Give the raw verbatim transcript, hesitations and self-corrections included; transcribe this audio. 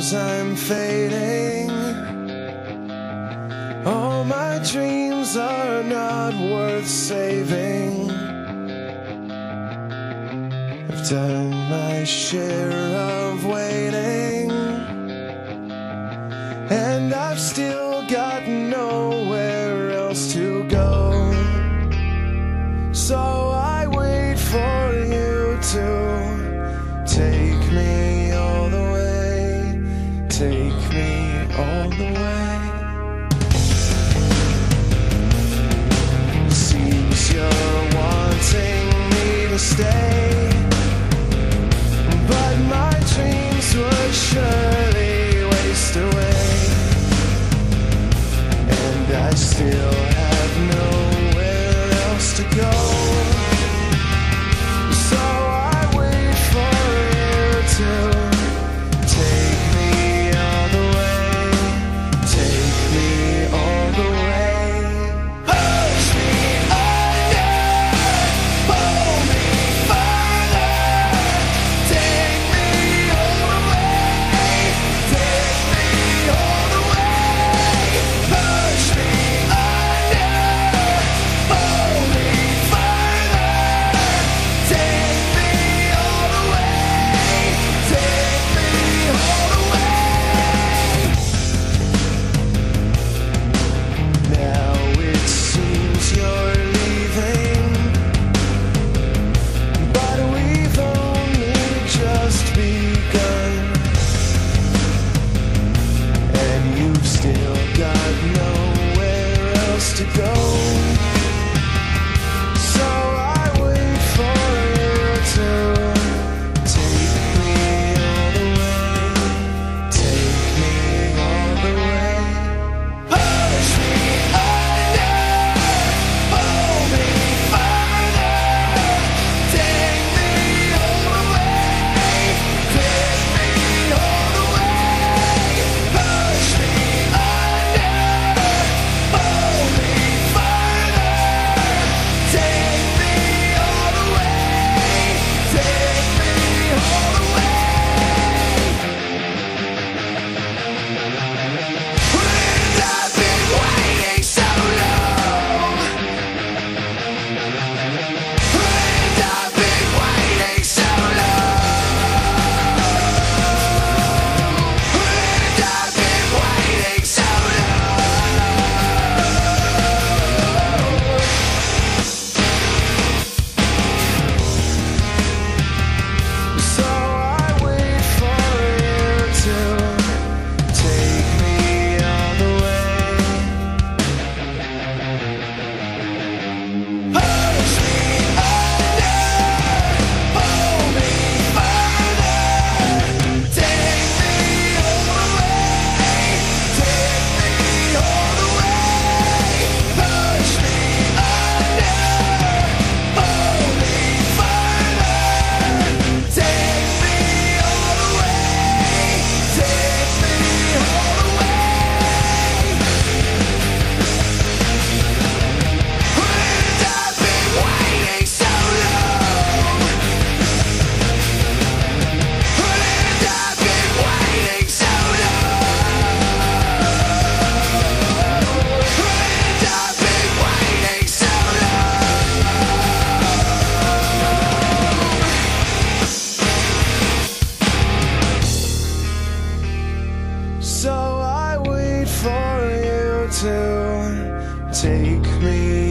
knows I'm fading. All my dreams are not worth saving. I've done my share of waiting, and I've still got nowhere else to go. So I wait for you to take me all the way, take me all the way. Seems you're wanting me to stay, but my dreams would surely waste away, and I still have nowhere else to go. So I wait for you to take me all the way, take me all the way. Push me under, pull me further, take me all the way, take me all the way. Push me under, pull me further, take me all the way, take me all the way. Now it seems you're leaving, but we've only just begun, and you've still got nowhere else to go. So I wait for you to take me all the way, take me all the way. Push me under, pull me further, take me all the way, take me all the way. Push me under, pull me further, take me all the way, take me all the way. And I've been waiting so long, and I've been waiting so long, and I've been waiting so long. So I wait for you to take me all the way. Push me under, pull me further, take me all the way, take me all the way. Push me under, pull me further, take me all the way, take me all the way. And I've been waiting so long, and I've been waiting so long, and I've been waiting so long. So I wait for you to take me